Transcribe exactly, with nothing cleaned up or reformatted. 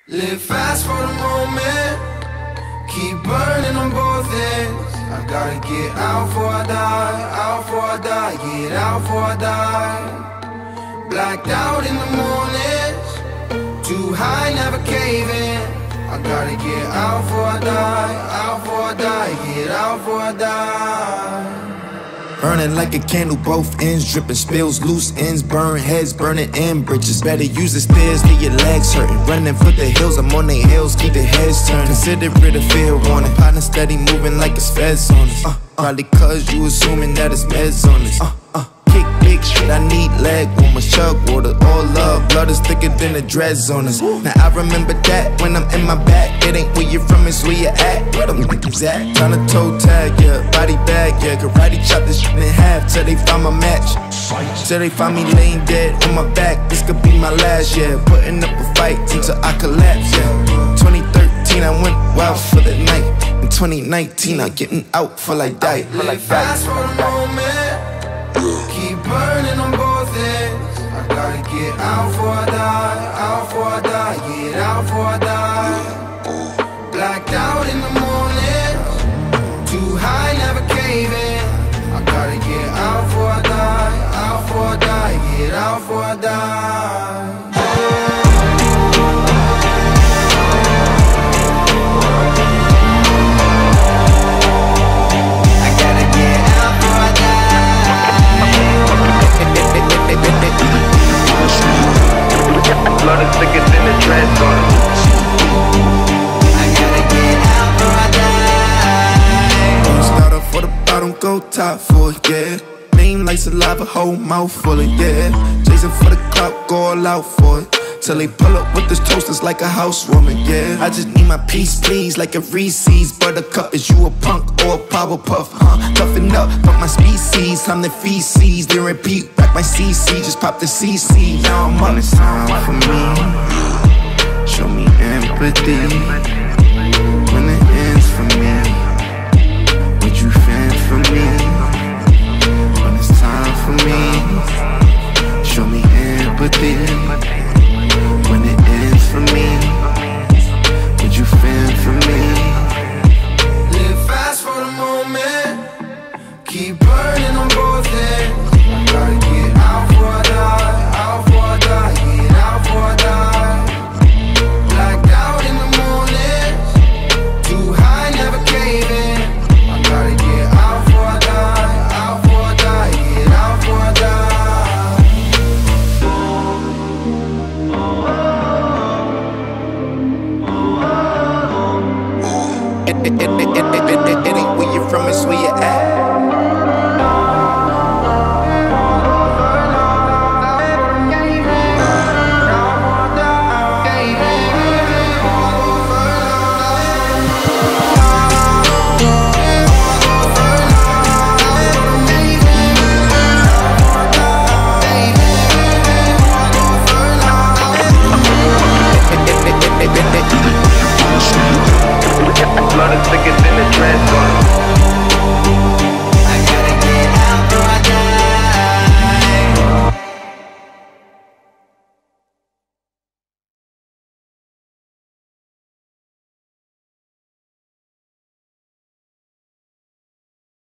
Live fast for the moment, keep burning on both ends. I gotta get out before I die, out before I die, get out before I die. Blacked out in the mornings, too high, never caving. I gotta get out before I die, out before I die, get out before I die. Burning like a candle, both ends dripping, spills, loose ends, burn heads, burning in bridges. Better use the stairs, get your legs hurting. Running for the hills, I'm on their heels, keep the heads turning. Consider it a fair warning. Partner steady moving like it's feds on us. Uh, probably cause you assuming that it's meds on us. Uh, uh. Kick big shit, I need leg warmers, chug water, all love, blood is thicker than the dreads on us. Now I remember that when I'm in my back, it ain't where you're from, it's where you at. Where them niggas at? Tryna toe tag, yeah, body bag, yeah, karate chop this shit in half till they find my match. Till they find me laying dead on my back, this could be my last, yeah. Putting up a fight until I collapse, yeah. twenty thirteen, I went wild for the night. In twenty nineteen, I'm getting out for like die. Live fast for the moment, keep burning on both ends. I gotta get out before I die, out before I die, get out before I die. Blacked out in the morning, too high, never caving. I gotta get out before I die, out before I die, get out before I die. Blood is thicker than the dreads on it. I gotta get out before I die. Don't start off for the bottom, go top for it, yeah. Name like saliva, whole mouth full of, yeah. Chasing for the clout, go all out for it. Till they pull up with this toasters like a housewarming, yeah. I just need my peace, please, like a Reese's. Buttercup, is you a punk or a power puff, huh? Toughen up, fuck my species, I'm the feces. They repeat, rack my C C, just pop the C C. Now I'm on the sound for me. Show me empathy.